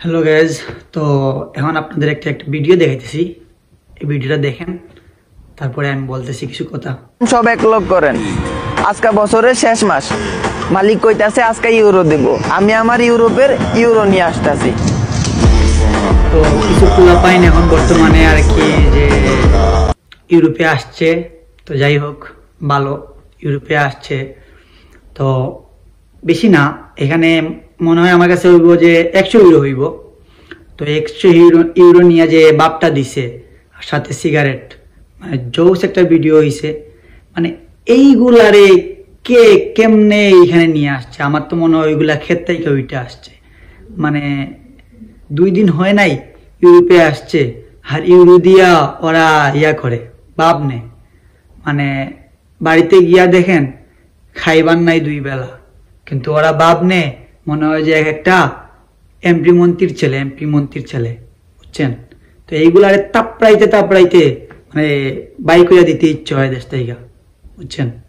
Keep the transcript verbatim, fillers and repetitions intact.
Hello guys, তো এখন আপনাদের একটা একটা ভিডিও দেখাইতেছি। এই ভিডিওটা দেখেন, তারপরে আমি বলতেছি কিছু কথা। সব এক লক করেন, আজকে বছরের শেষ মাস, মালিক কইতাছে আজকে ইউরো দেব, আমি আমার ইউরোপের ইউরো নিয়ে আসতেছি। তো কিছু খোলা পাইনি এখন বর্তমানে আর কি, যে ইউরোপে আসছে। তো যাই হোক, ভালো ইউরোপে আসছে। তো বেশি না, এখানে মনে হয় আমার কাছে হইব যে একশো ইউরো হইব। তো একশো ইউরো ইউরো নিয়ে যে বাপটা দিছে, আর সাথে সিগারেট, মানে জোস একটা ভিডিও হয়েছে। মানে এইগুলারে কে কেমনে এইখানে নিয়ে আসছে? আমার তো মনে হয় ওইগুলা ক্ষেত থেকে ওইটা আসছে। মানে দুই দিন হয় নাই ইউরোপে আসছে, আর ইউরো দিয়া ওরা ইয়া করে বাপ নে। মানে বাড়িতে গিয়া দেখেন খাইবার নাই দুই বেলা, কিন্তু ওরা বাপ নে মনে হয় যে এক একটা এমপি মন্ত্রীর ছেলে এমপি মন্ত্রীর ছেলে, বুঝছেন? তো এইগুলারে তাপড়াইতে তাপড়াইতে মানে বাইক হইয়া দিতে ইচ্ছে হয় দেশ থেকে, বুঝছেন?